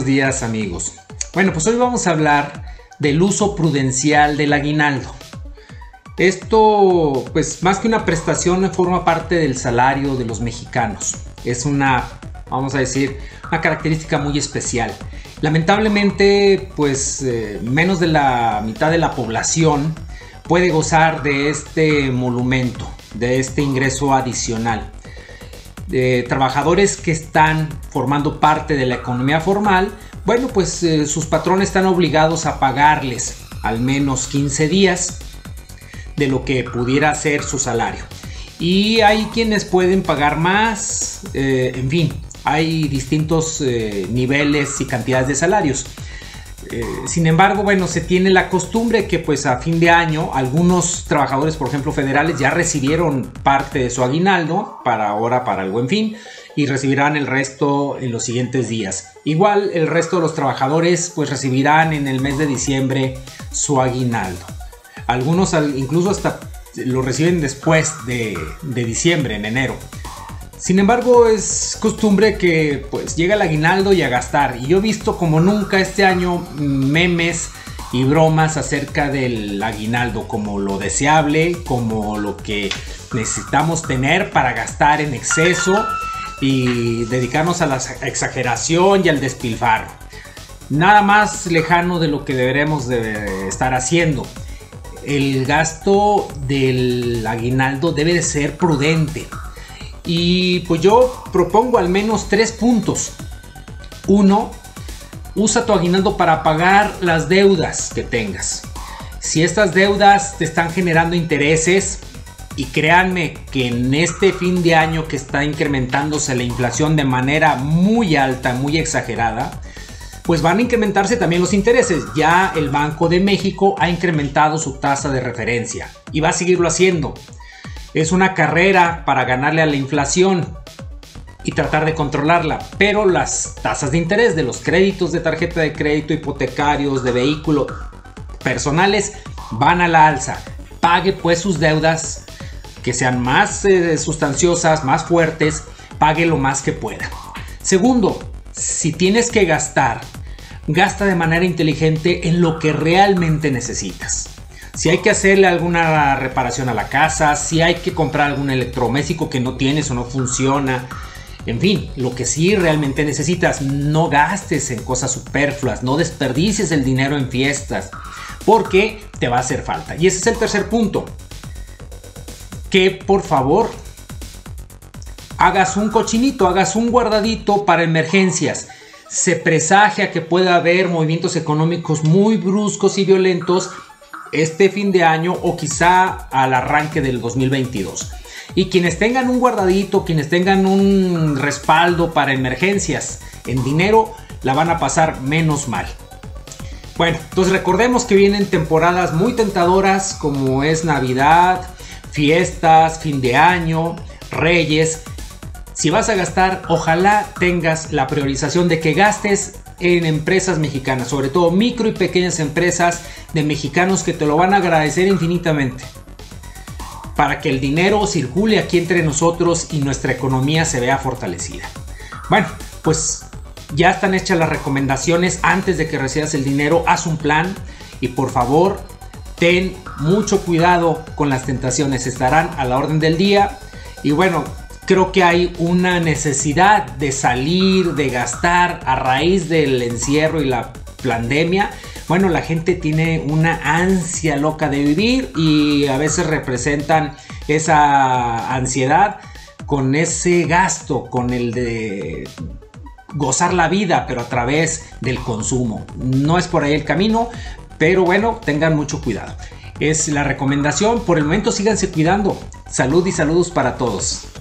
días, amigos. Bueno, pues hoy vamos a hablar del uso prudencial del aguinaldo. Esto, pues más que una prestación, forma parte del salario de los mexicanos. Es una, vamos a decir, una característica muy especial. Lamentablemente, pues menos de la mitad de la población puede gozar de este monumento, de este ingreso adicional. Trabajadores que están formando parte de la economía formal, bueno, pues sus patrones están obligados a pagarles al menos 15 días de lo que pudiera ser su salario. Y hay quienes pueden pagar más, en fin, hay distintos niveles y cantidades de salarios. Sin embargo, bueno, se tiene la costumbre que pues a fin de año algunos trabajadores, por ejemplo federales, ya recibieron parte de su aguinaldo para el Buen Fin, y recibirán el resto en los siguientes días. Igual el resto de los trabajadores pues recibirán en el mes de diciembre su aguinaldo. Algunos incluso hasta lo reciben después de diciembre, en enero. Sin embargo, es costumbre que pues llega el aguinaldo y a gastar. Y yo he visto como nunca este año memes y bromas acerca del aguinaldo, como lo deseable, como lo que necesitamos tener para gastar en exceso y dedicarnos a la exageración y al despilfarro. Nada más lejano de lo que deberemos de estar haciendo. El gasto del aguinaldo debe de ser prudente. Y pues yo propongo al menos 3 puntos. 1. Usa tu aguinaldo para pagar las deudas que tengas. Si estas deudas te están generando intereses, y créanme que en este fin de año que está incrementándose la inflación de manera muy alta, muy exagerada, pues van a incrementarse también los intereses. Ya el Banco de México ha incrementado su tasa de referencia y va a seguirlo haciendo. Es una carrera para ganarle a la inflación y tratar de controlarla, pero las tasas de interés de los créditos de tarjeta de crédito, hipotecarios, de vehículo, personales, van a la alza. Pague pues sus deudas, que sean más sustanciosas, más fuertes, pague lo más que pueda. Segundo, si tienes que gastar, gasta de manera inteligente en lo que realmente necesitas. Si hay que hacerle alguna reparación a la casa, si hay que comprar algún electrodoméstico que no tienes o no funciona, en fin, lo que sí realmente necesitas, no gastes en cosas superfluas, no desperdicies el dinero en fiestas, porque te va a hacer falta. Y ese es el tercer punto, que por favor hagas un cochinito, hagas un guardadito para emergencias. Se presagia que pueda haber movimientos económicos muy bruscos y violentos este fin de año o quizá al arranque del 2022. Y quienes tengan un guardadito, quienes tengan un respaldo para emergencias en dinero, la van a pasar menos mal. Bueno, entonces recordemos que vienen temporadas muy tentadoras como es Navidad, fiestas, fin de año, Reyes. Si vas a gastar, ojalá tengas la priorización de que gastes en empresas mexicanas, sobre todo micro y pequeñas empresas de mexicanos que te lo van a agradecer infinitamente, para que el dinero circule aquí entre nosotros y nuestra economía se vea fortalecida. Bueno, pues ya están hechas las recomendaciones. Antes de que recibas el dinero, haz un plan y por favor ten mucho cuidado con las tentaciones, estarán a la orden del día. Y bueno, creo que hay una necesidad de salir, de gastar a raíz del encierro y la pandemia. Bueno, la gente tiene una ansia loca de vivir y a veces representan esa ansiedad con ese gasto, con el de gozar la vida, pero a través del consumo. No es por ahí el camino, pero bueno, tengan mucho cuidado. Es la recomendación. Por el momento síganse cuidando. Salud y saludos para todos.